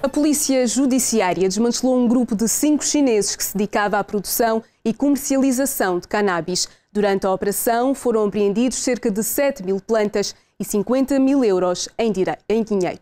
A Polícia Judiciária desmantelou um grupo de 5 chineses que se dedicava à produção e comercialização de cannabis. Durante a operação foram apreendidos cerca de 7.000 plantas e 50.000 euros em dinheiro.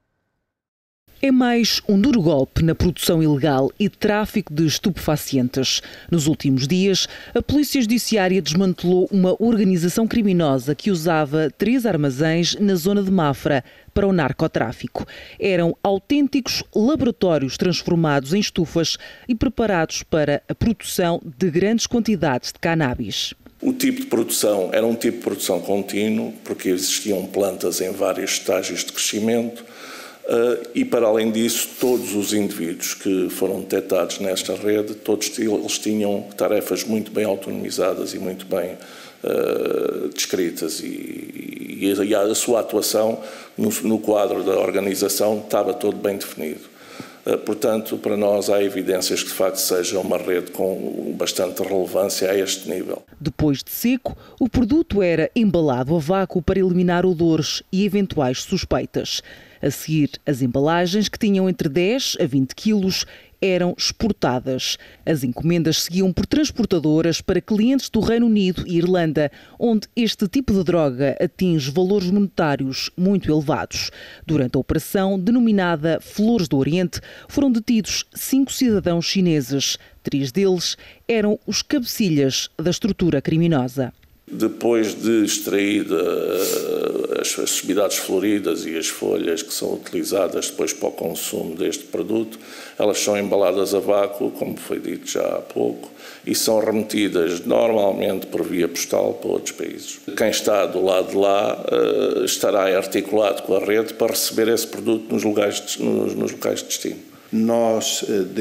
É mais um duro golpe na produção ilegal e tráfico de estupefacientes. Nos últimos dias, a Polícia Judiciária desmantelou uma organização criminosa que usava 3 armazéns na zona de Mafra para o narcotráfico. Eram autênticos laboratórios transformados em estufas e preparados para a produção de grandes quantidades de cannabis. O tipo de produção era um tipo de produção contínuo, porque existiam plantas em vários estágios de crescimento. E, para além disso, todos os indivíduos que foram detectados nesta rede, todos eles tinham tarefas muito bem autonomizadas e muito bem descritas. E a sua atuação no quadro da organização estava todo bem definido. Portanto, para nós há evidências que de facto seja uma rede com bastante relevância a este nível. Depois de seco, o produto era embalado a vácuo para eliminar odores e eventuais suspeitas. A seguir, as embalagens, que tinham entre 10 a 20 quilos, eram exportadas. As encomendas seguiam por transportadoras para clientes do Reino Unido e Irlanda, onde este tipo de droga atinge valores monetários muito elevados. Durante a operação, denominada Flores do Oriente, foram detidos 5 cidadãos chineses. 3 deles eram os cabecilhas da estrutura criminosa. Depois de extrair as sumidades floridas e as folhas que são utilizadas depois para o consumo deste produto, elas são embaladas a vácuo, como foi dito já há pouco, e são remetidas normalmente por via postal para outros países. Quem está do lado de lá estará articulado com a rede para receber esse produto nos locais de destino. Nós,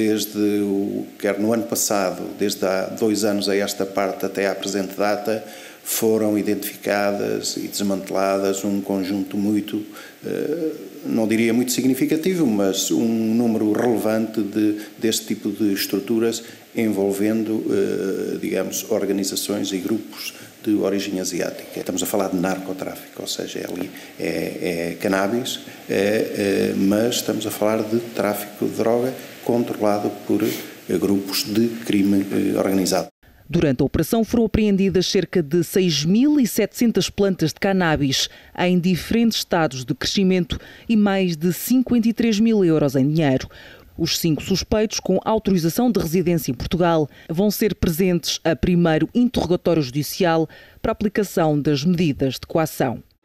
quer no ano passado, desde há 2 anos a esta parte até à presente data, foram identificadas e desmanteladas um conjunto muito, não diria muito significativo, mas um número relevante deste tipo de estruturas envolvendo, digamos, organizações e grupos de origem asiática. Estamos a falar de narcotráfico, ou seja, é cannabis, mas estamos a falar de tráfico de droga controlado por grupos de crime organizado. Durante a operação foram apreendidas cerca de 6.700 plantas de cannabis em diferentes estados de crescimento e mais de 53.000 euros em dinheiro. Os 5 suspeitos com autorização de residência em Portugal vão ser presentes a primeiro interrogatório judicial para aplicação das medidas de coação.